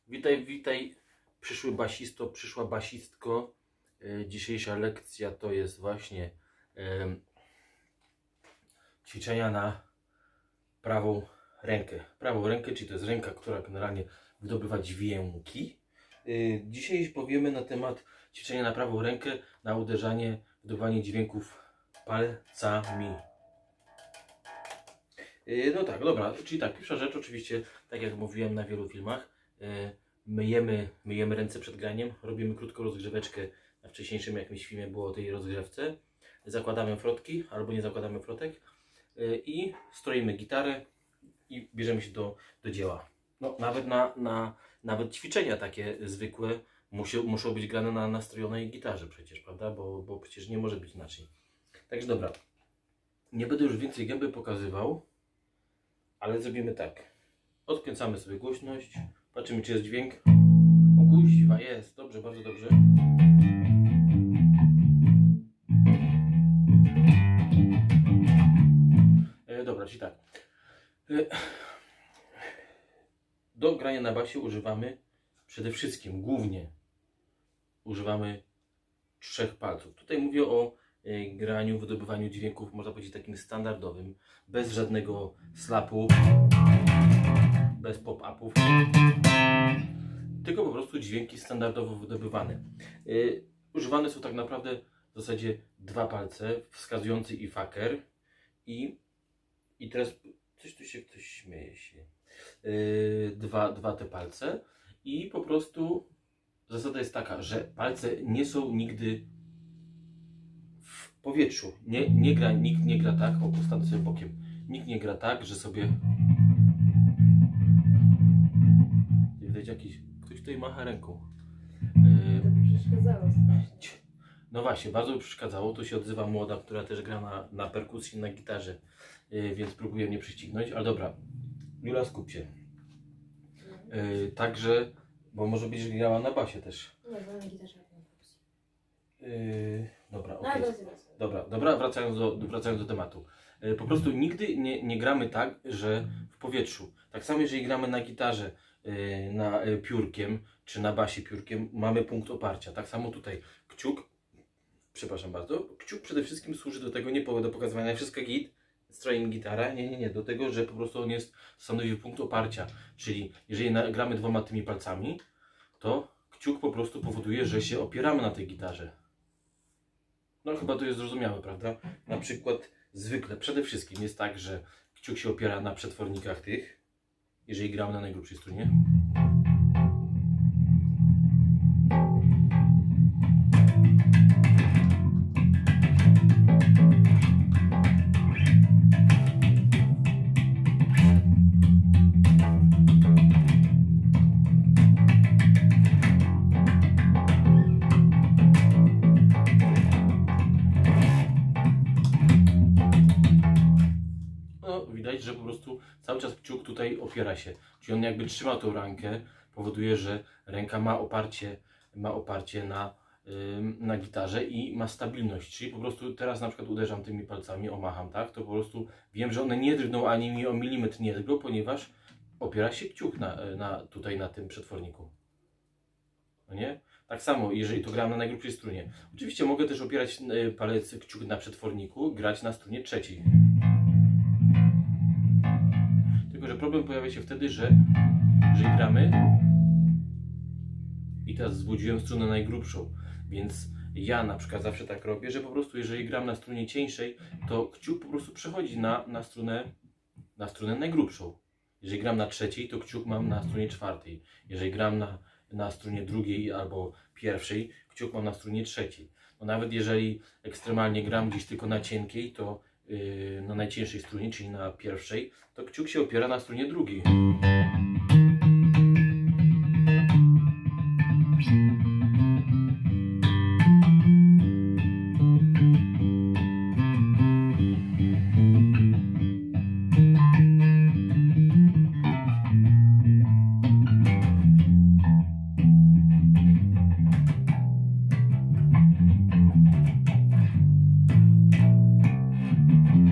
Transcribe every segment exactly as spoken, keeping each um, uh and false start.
Witaj, witaj, przyszły basisto, przyszła basistko. E, dzisiejsza lekcja to jest właśnie e, ćwiczenia na prawą rękę. Prawą rękę, czyli to jest ręka, która generalnie wydobywa dźwięki. E, dzisiaj powiemy na temat ćwiczenia na prawą rękę, na uderzanie, wydobywanie dźwięków palcami. E, no tak, dobra, czyli tak, pierwsza rzecz oczywiście, tak jak mówiłem na wielu filmach, e, Myjemy, myjemy ręce przed graniem, robimy krótką rozgrzeweczkę. Na wcześniejszym jakimś filmie było o tej rozgrzewce. Zakładamy frotki albo nie zakładamy frotek i stroimy gitarę i bierzemy się do, do dzieła. No, nawet, na, na, nawet ćwiczenia takie zwykłe muszą, muszą być grane na nastrojonej gitarze przecież, prawda? Bo, bo przecież nie może być inaczej. Także dobra, nie będę już więcej gęby pokazywał, ale zrobimy tak. Odkręcamy sobie głośność. Patrzymy, czy jest dźwięk. O kuźwa, jest. Dobrze, bardzo dobrze. E, dobra, czyli tak. E, do grania na basie używamy przede wszystkim, głównie używamy trzech palców. Tutaj mówię o e, graniu, wydobywaniu dźwięków, można powiedzieć takim standardowym, bez żadnego slapu, bez pop-upów, tylko po prostu dźwięki standardowo wydobywane. Yy, używane są tak naprawdę w zasadzie dwa palce, wskazujący i faker. I, i teraz coś tu się, ktoś śmieje się. Yy, dwa, dwa te palce. I po prostu zasada jest taka, że palce nie są nigdy w powietrzu. Nie, nie gra, nikt nie gra tak, o, postanę sobie bokiem. Nikt nie gra tak, że sobie... Widać jakiś... Ktoś tutaj macha ręką. To by przeszkadzało strasznie. No właśnie, bardzo by przeszkadzało. Tu się odzywa młoda, która też gra na, na perkusji, na gitarze. Yy, więc próbuje mnie przyścignąć. Ale dobra, Jula, skup się. Yy, także, bo może być, że grała na basie też. Nie, bo na gitarze na perkusji. Yy, dobra, okej. No, Okay. Dobra, dobra, wracając do, wracając do tematu. Yy, po prostu nigdy nie, nie gramy tak, że w powietrzu. Tak samo jeżeli gramy na gitarze, na piórkiem, czy na basie piórkiem, mamy punkt oparcia. Tak samo tutaj kciuk, przepraszam bardzo, kciuk przede wszystkim służy do tego, nie do pokazywania wszystko git, stroimy gitara, nie, nie, nie, do tego, że po prostu on jest, stanowi punkt oparcia. Czyli jeżeli na, gramy dwoma tymi palcami, to kciuk po prostu powoduje, że się opieramy na tej gitarze. No chyba to jest zrozumiałe, prawda? Na przykład zwykle, przede wszystkim jest tak, że kciuk się opiera na przetwornikach tych, jeżeli gramy na najgrubszej strunie. Widać, że po prostu cały czas kciuk tutaj opiera się. Czyli on jakby trzyma tą rękę, powoduje, że ręka ma oparcie, ma oparcie na, yy, na gitarze i ma stabilność. Czyli po prostu teraz na przykład uderzam tymi palcami, omacham, tak? To po prostu wiem, że one nie drgną ani mi o milimetr nie drgną, ponieważ opiera się kciuk na, na, tutaj na tym przetworniku. No nie? Tak samo, jeżeli to gram na najgrubszej strunie. Oczywiście mogę też opierać yy, palec, kciuk na przetworniku, grać na strunie trzeciej. Że problem pojawia się wtedy, że jeżeli gramy i teraz zbudziłem strunę najgrubszą, więc ja na przykład zawsze tak robię, że po prostu jeżeli gram na strunie cieńszej, to kciuk po prostu przechodzi na, na, strunę, na strunę najgrubszą. Jeżeli gram na trzeciej, to kciuk mam na strunie czwartej. Jeżeli gram na, na strunie drugiej albo pierwszej, kciuk mam na strunie trzeciej. No nawet jeżeli ekstremalnie gram gdzieś tylko na cienkiej, to na najcieńszej strunie, czyli na pierwszej, to kciuk się opiera na strunie drugiej.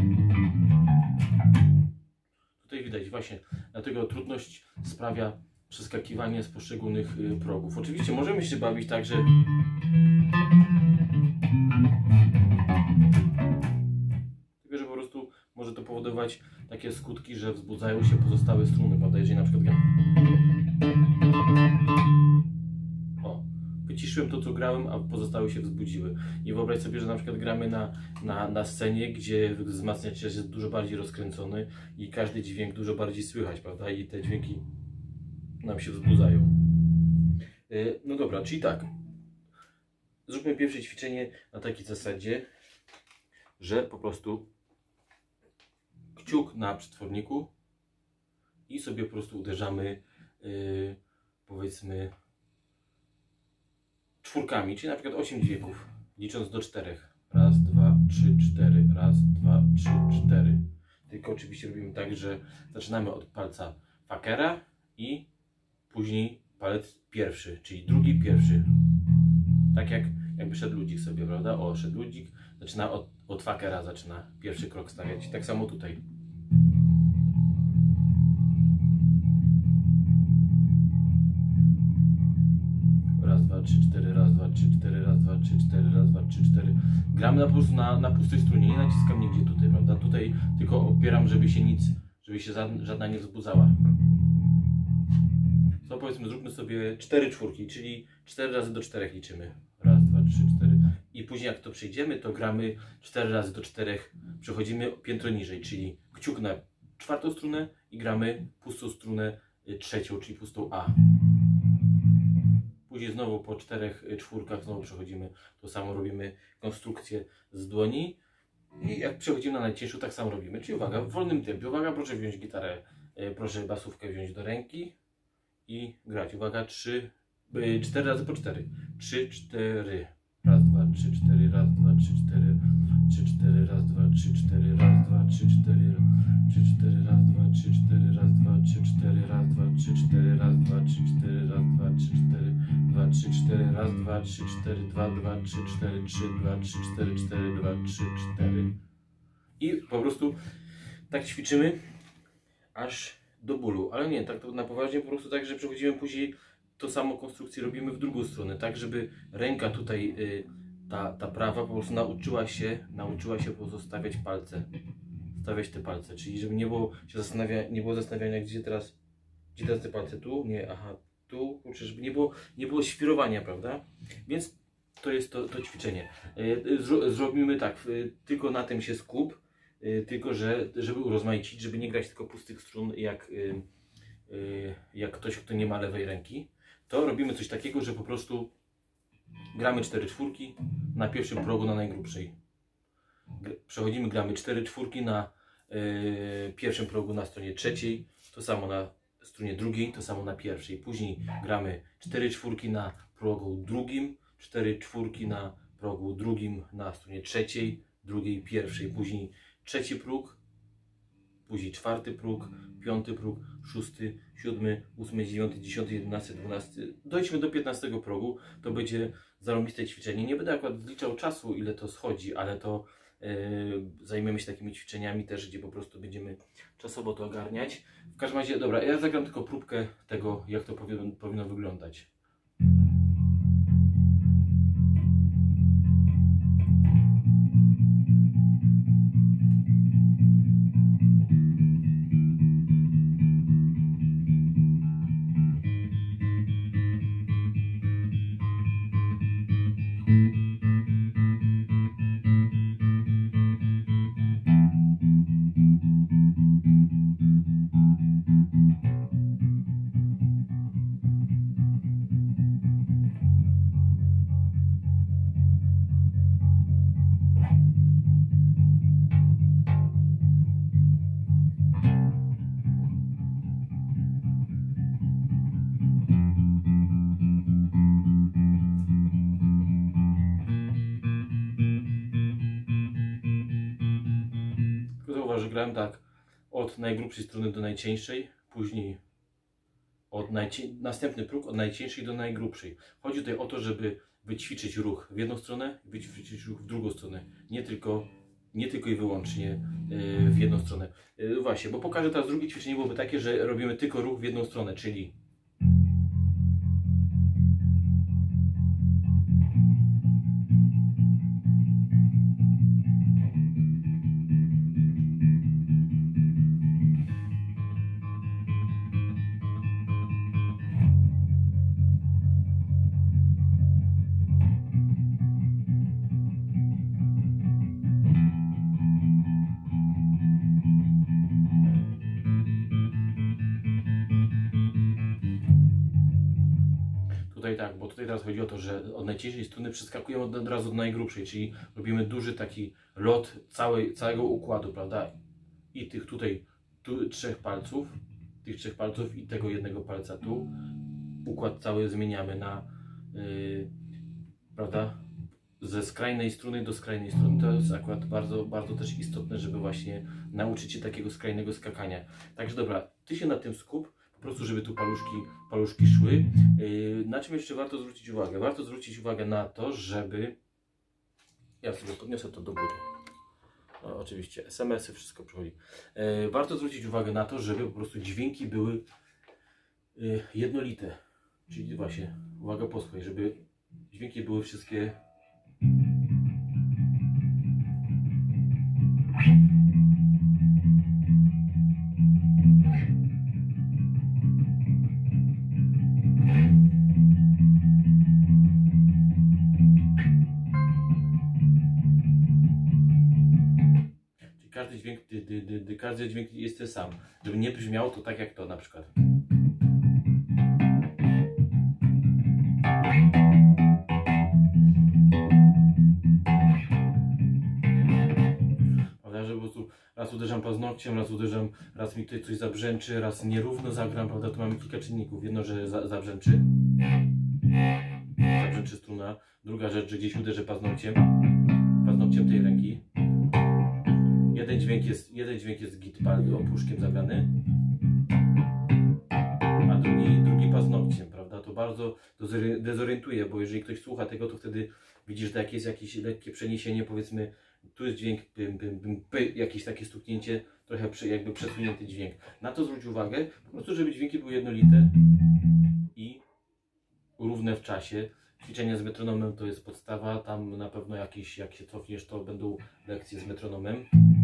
Właśnie, dlatego trudność sprawia przeskakiwanie z poszczególnych y, progów. Oczywiście możemy się bawić tak, że tylko, że po prostu może to powodować takie skutki, że wzbudzają się pozostałe struny, prawda? Jeżeli na przykład gram... O, wyciszyłem to, co grałem, a pozostałe się wzbudziły. I wyobraź sobie, że na przykład gramy na, na, na scenie, gdzie wzmacniacz jest dużo bardziej rozkręcony i każdy dźwięk dużo bardziej słychać, prawda? I te dźwięki nam się wzbudzają. Yy, no dobra, czyli tak. Zróbmy pierwsze ćwiczenie na takiej zasadzie, że po prostu kciuk na przetworniku i sobie po prostu uderzamy yy, powiedzmy czwórkami, czyli na przykład osiem dźwięków, licząc do czterech. Raz, dwa, trzy, cztery. Raz, dwa, trzy, cztery. Tylko oczywiście robimy tak, że zaczynamy od palca fakera i później palec pierwszy, czyli drugi, pierwszy. Tak jak jakby szedł ludzik sobie, prawda? O, szedł ludzik, zaczyna od, od fakera, zaczyna pierwszy krok stawiać. Tak samo tutaj. Raz, dwa, trzy, cztery, raz, dwa, trzy, cztery, raz, dwa, trzy, cztery, raz, dwa, trzy, cztery. Gramy na, po prostu na, na pustej strunie, nie naciskam nigdzie tutaj, prawda? Tutaj tylko opieram, żeby się nic, żeby się żadna nie wzbudzała. To powiedzmy, zróbmy sobie cztery czwórki, czyli cztery razy do czterech liczymy. Raz, dwa, trzy, cztery. I później jak to przejdziemy, to gramy cztery razy do czterech. Przechodzimy piętro niżej, czyli kciuk na czwartą strunę i gramy pustą strunę trzecią, czyli pustą A. Później znowu po czterech czwórkach znowu przechodzimy, to samo robimy konstrukcję z dłoni. I jak przechodzimy na najcięższą, tak samo robimy. Czyli uwaga, w wolnym tempie. Uwaga, proszę wziąć gitarę, proszę basówkę wziąć do ręki i grać. Uwaga, trzy, cztery razy po cztery. trzy, cztery. Raz, dwa, trzy, cztery, raz, dwa, trzy, cztery, trzy, cztery, raz, dwa, trzy, cztery, raz, dwa, trzy, cztery, trzy, cztery, raz, dwa, trzy, cztery, raz, dwa, trzy, cztery, raz, dwa, trzy, cztery, raz, dwa, trzy, cztery, raz, dwa, trzy, cztery, dwa, trzy, cztery, raz, dwa, trzy, cztery, dwa, dwa, trzy, cztery, trzy, dwa, trzy, cztery, cztery, dwa, trzy, cztery. I po prostu tak ćwiczymy aż do bólu, ale nie, tak to na poważnie, po prostu tak, że przechodzimy później to samo konstrukcję robimy w drugą stronę, tak żeby ręka tutaj, y, ta, ta prawa po prostu nauczyła się, nauczyła się pozostawiać palce, stawiać te palce, czyli żeby nie było się zastanawia, nie było zastanawiania, gdzie teraz, gdzie teraz te palce, tu, nie, aha, tu, kurczę, żeby nie było, nie było świrowania, prawda, więc to jest to, to ćwiczenie. Y, zro, zrobimy tak, y, tylko na tym się skup, y, tylko że, żeby urozmaicić, żeby nie grać tylko pustych strun, jak, y, y, jak ktoś, kto nie ma lewej ręki. To robimy coś takiego, że po prostu gramy cztery czwórki na pierwszym progu na najgrubszej. Przechodzimy, gramy cztery czwórki na yy, pierwszym progu na stronie trzeciej, to samo na stronie drugiej, to samo na pierwszej. Później gramy cztery czwórki na progu drugim, cztery czwórki na progu drugim na stronie trzeciej, drugiej, pierwszej. Później trzeci próg, później czwarty próg, piąty próg, szósty, siódmy, ósmy, dziewiąty, dziesiąty, jedenasty, dwunasty. Dojdźmy do piętnastego progu, to będzie zarąbiste ćwiczenie. Nie będę akurat zliczał czasu, ile to schodzi, ale to yy, zajmiemy się takimi ćwiczeniami też, gdzie po prostu będziemy czasowo to ogarniać. W każdym razie, dobra, ja zagram tylko próbkę tego, jak to powinno, powinno wyglądać. Że grałem tak od najgrubszej strony do najcieńszej, później od najcie... następny próg od najcieńszej do najgrubszej. Chodzi tutaj o to, żeby wyćwiczyć ruch w jedną stronę, wyćwiczyć ruch w drugą stronę, nie tylko, nie tylko i wyłącznie yy, w jedną stronę. Yy, właśnie, bo pokażę teraz drugie ćwiczenie, byłoby takie, że robimy tylko ruch w jedną stronę, czyli Tutaj tak, bo tutaj teraz chodzi o to, że od najcieńszej struny przeskakujemy od, od razu do najgrubszej, czyli robimy duży taki lot całej, całego układu, prawda? I tych tutaj tu, trzech palców, tych trzech palców i tego jednego palca tu. Układ cały zmieniamy na, yy, prawda? Ze skrajnej struny do skrajnej struny. To jest akurat bardzo, bardzo też istotne, żeby właśnie nauczyć się takiego skrajnego skakania. Także dobra, ty się na tym skup, po prostu żeby tu paluszki, paluszki szły. Yy, na czym jeszcze warto zwrócić uwagę? Warto zwrócić uwagę na to, żeby... Ja sobie podniosę to do góry. No, oczywiście, es em esy, wszystko przychodzi. Yy, warto zwrócić uwagę na to, żeby po prostu dźwięki były yy, jednolite. Czyli właśnie, uwaga, posłuchaj, żeby dźwięki były wszystkie... Każdy dźwięk, dy, dy, dy, dy, każdy dźwięk jest ten sam, żeby nie brzmiało to tak jak to na przykład. Prawda, że po prostu raz uderzam paznokciem, raz uderzam, raz mi tutaj coś zabrzęczy, raz nierówno zagram, prawda, tu mamy kilka czynników. Jedno, że za, zabrzęczy, zabrzęczy struna, druga rzecz, że gdzieś uderzę paznokciem, paznokciem tej ręki. Jeden dźwięk jest, jeden dźwięk jest git opuszkiem zagrany, a drugi, drugi paznokciem, prawda? To bardzo dezorientuje, bo jeżeli ktoś słucha tego, to wtedy widzisz, że jak jest jakieś lekkie przeniesienie, powiedzmy, tu jest dźwięk pym, pym, pym, py, jakieś takie stuknięcie, trochę przy, jakby przesunięty dźwięk. Na to zwróć uwagę, po prostu, żeby dźwięki były jednolite i równe w czasie. Ćwiczenia z metronomem to jest podstawa, tam na pewno jakieś, jak się cofniesz, to będą lekcje z metronomem.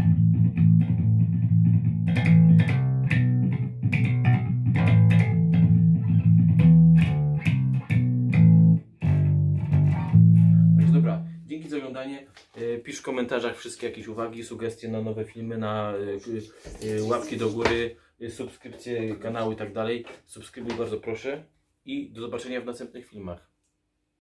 Także dobra, dzięki za oglądanie. Pisz w komentarzach wszystkie jakieś uwagi, sugestie na nowe filmy, na łapki do góry, subskrypcje kanału i tak dalej. Subskrybuj bardzo proszę i do zobaczenia w następnych filmach.